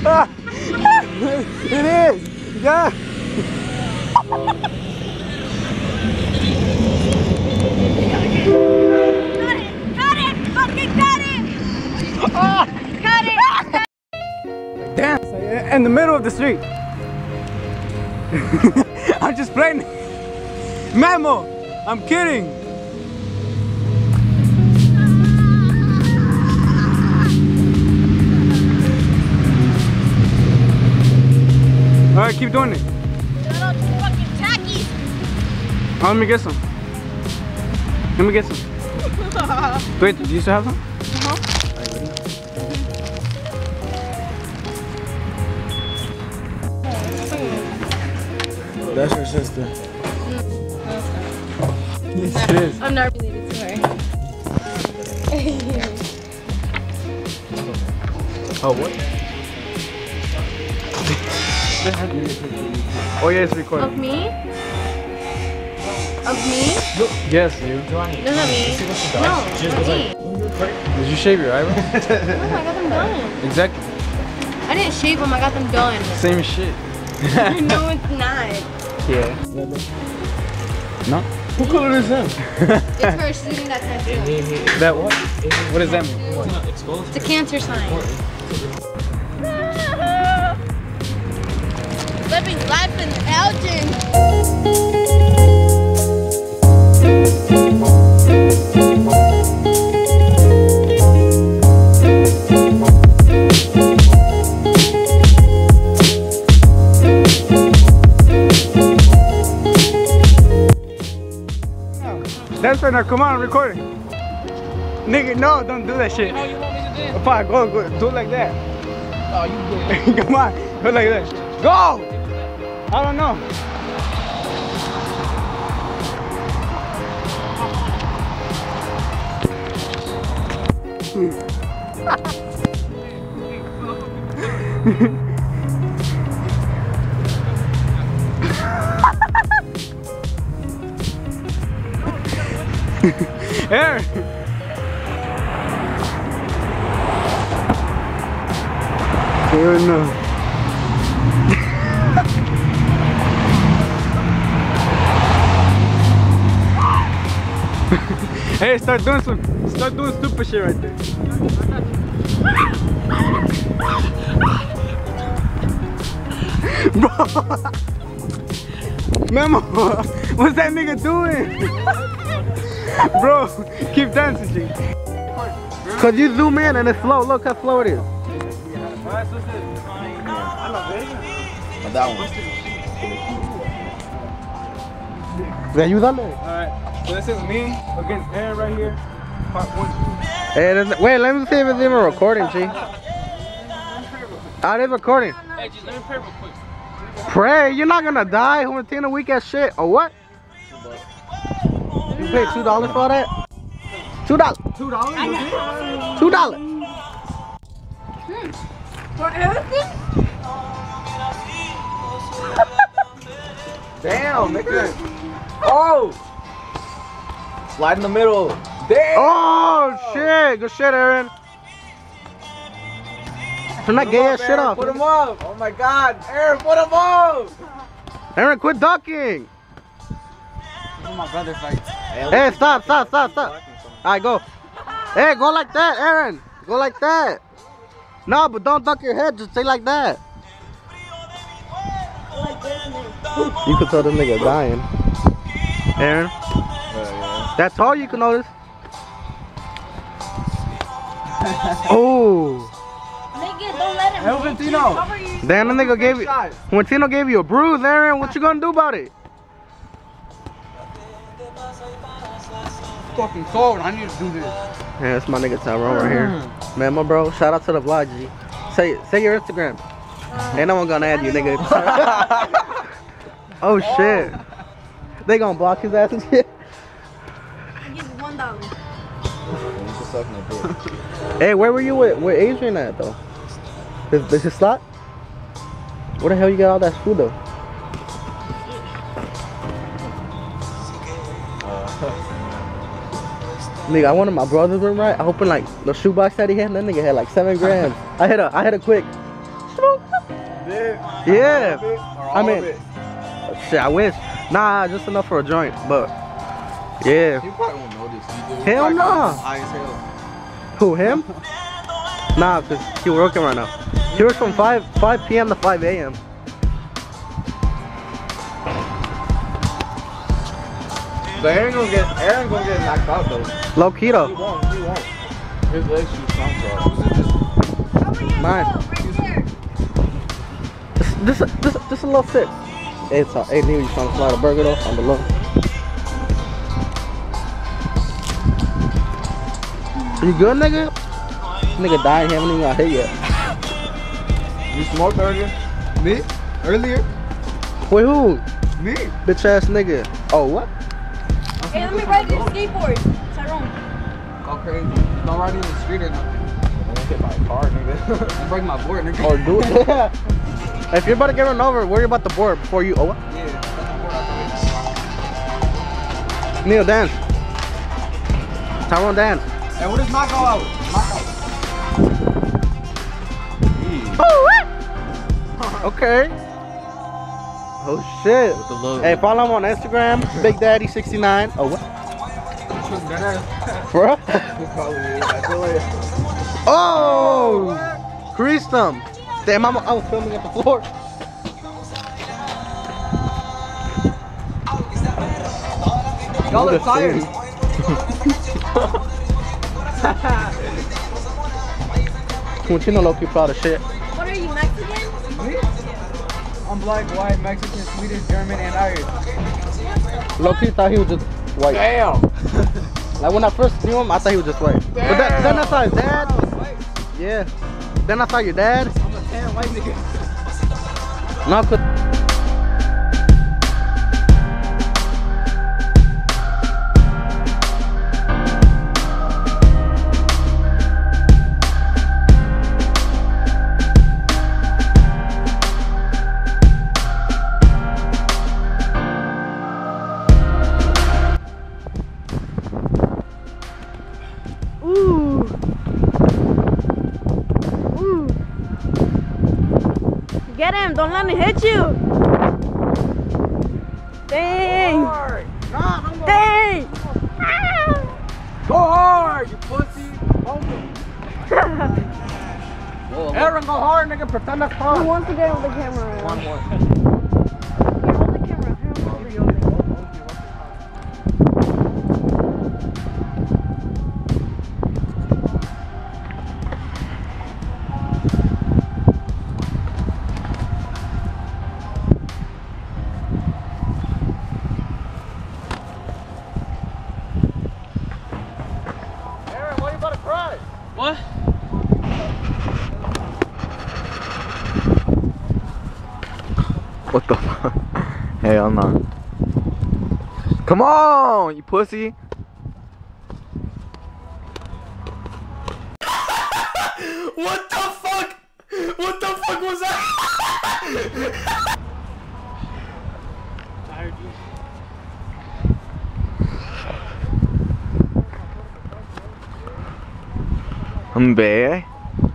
It is. Yeah. Got it! Fucking got it! Oh. Got it! Damn. In the middle of the street. I'm just playing. Memo. I'm kidding. Alright, keep doing it. Shut up, you fucking tacky! Oh, let me get some. Let me get some. Wait, do you still have some? That's your sister. Yes, it is. I'm not related to her. Oh, what? Oh, yeah, it's recording. Of me? Of me? Yes, you. No, not me. No, not me. Did you shave your eyebrows? No, I got them done. Exactly. I didn't shave them, I got them done. Same shit. No, it's not. Yeah. No? Who color is that? It's her shooting that tattoo. That what? What does that mean? It's a cancer sign. Living life in Elgin. That's right now, come on, I'm recording. Nigga, no, don't do that shit. You know you want me to dance? Fine, go, do it like that. Oh, you do it. Come on, go like that. Go! I don't know. Aaron! Aaron, no. Hey, start doing stupid shit right there. Bro, Memo, what's that nigga doing? Bro, keep dancing, G. Cause you zoom in and it's slow. Look how slow it is. That one. Yeah, you done it. Alright, so this is me against Aaron right here. Part 1. Hey, wait, let me see if it's even recording, G. Oh, it is recording. Hey, just let me pray real quick. Pray, you're not gonna die. Juventina weak as shit. Or what? You paid $2 for that? $2. $2. For everything? Damn, nigga. Oh! Slide in the middle. Damn! Oh, shit. Good shit, Aaron. Turn that gay ass shit off. Put him up. Oh my god. Aaron, put him up. Aaron, quit ducking. My brother fights. Hey, stop. Alright, go. Hey, go like that, Aaron. Go like that. No, but don't duck your head. Just stay like that. You could tell the nigga dying. Aaron. That's all you can notice. Oh. Nigga, don't let him. Elgin. Damn, the nigga gave you. When Tino gave you a bruise, Aaron, what you gonna do about it? Fucking cold. I need to do this. Yeah, that's my nigga Tyrone right here. Man, my bro, shout out to the vlog, G. Say your Instagram. Ain't no one gonna add you, nigga. Oh shit. They gonna block his ass and shit. I give you $1. Hey, where were you with Adrian at though? Is his slot? Where the hell you got all that food though? Nigga, I wanted my brother's room right. I opened like the shoebox that he had. That nigga had like 7 grams. I hit a quick. Swoop. bit? Yeah. Or all I mean, of it? shit, I wish. Nah, just enough for a joint, but yeah. He probably won't notice. Hell no. High as hell. Who, him? Nah, because he working right now. He works from 5 p.m. to 5 a.m. But Aaron gonna get knocked out though. Low key though. He won't. His legs too strong for us. Mine. This a little sick. Hey, it's hey, nigga, you trying to slide a burger though on the low? You good, nigga? Nigga dying, he haven't even got hit yet. You smoked earlier? Me? Earlier? Wait, who? Me? Bitch ass nigga. Oh, what? Hey, let me ride your skateboard. Tyrone. Go crazy. Don't ride in the street or nothing. Don't hit my car, nigga. Don't break my board, nigga. Or do it. If you're about to get run over, worry about the board before you. Oh, what? Yeah, that's my board out the way. Neil, dance. Tyrone, dance. Hey, what does knock out? Knock out. Oh, what? Okay. Oh shit. With the logo. Hey, follow him on Instagram, Big Daddy 69. Oh, what? Bro? Oh! Creased him. Damn, I was filming at the floor. Y'all are tired. Quintino low-key proud of shit. What are you, Mexican? Me? I'm black, white, Mexican, Swedish, German, and Irish. Low-key thought he was just white. Damn! Like when I first knew him, I thought he was just white. But then I saw his dad. Yeah. Then I saw your dad. I'm a tan white nigga. No, cause Get him, don't let me hit you. Dang. Dang. Go hard, you pussy. Aaron, go hard, nigga. Pretend that's Who hard. wants to get on the camera? One more. Here, hold the camera. Here, hold it. Aaron, why you about to cry? What? What the fuck? Hell no. Come on, you pussy. What the fuck? What the fuck was that? I'm bad.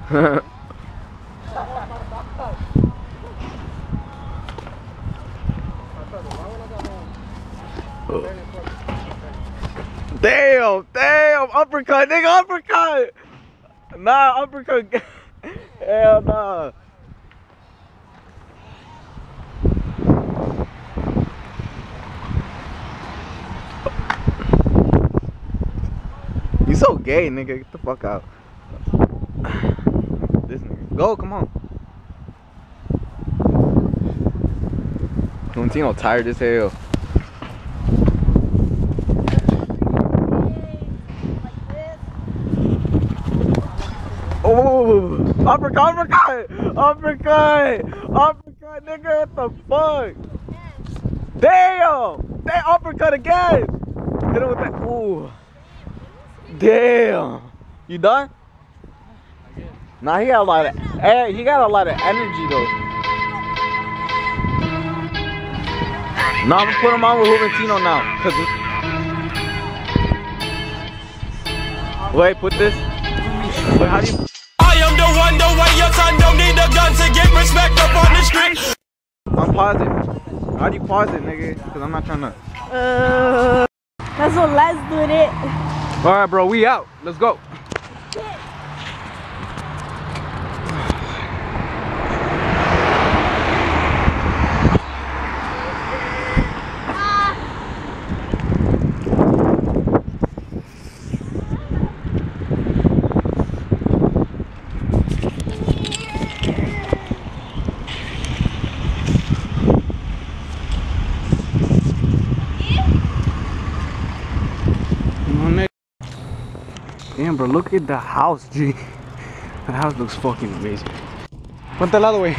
Damn, uppercut, nigga, uppercut. Nah, uppercut. Hell nah. You so gay, nigga. Get the fuck out. This nigga. Go, come on. Quintino tired as hell. Oh, uppercut, uppercut, nigga, what the fuck? Damn, that uppercut again. Hit him with that, ooh. Damn. You done? Nah, he got a lot of energy though. Nah, I'm gonna put him on with Juventino now. Wait, put this. Wait, how do you? I am the one, your son don't need a gun to get respect up on the street. pause it? How do you pause it, nigga? Cause I'm not trying to. That's what let's do it. All right, bro, we out. Let's go. Damn, bro, look at the house, G. The house looks fucking amazing. Ponte al lado, wey.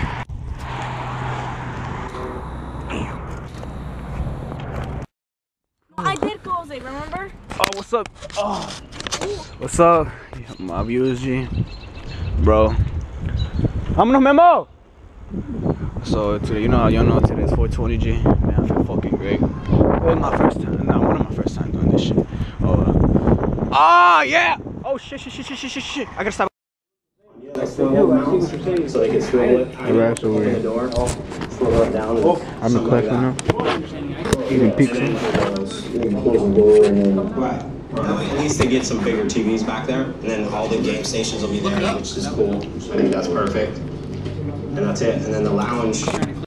I did close it, remember? Oh, what's up? Oh, what's up? My viewers, G. Bro. Vámonos, Memo! So, today, y'all know today's 420, G. Man, I feel fucking great. It's my first time. Nah, one of my first time doing this shit. Oh, yeah! Oh, shit. I gotta stop. So they can swing it. Open the door. Slow it down. I'm in class right now. Eating pizza. Right. At least they get some bigger TVs back there, and then all the game stations will be there, which is cool. I think that's perfect. And that's it. And then the lounge.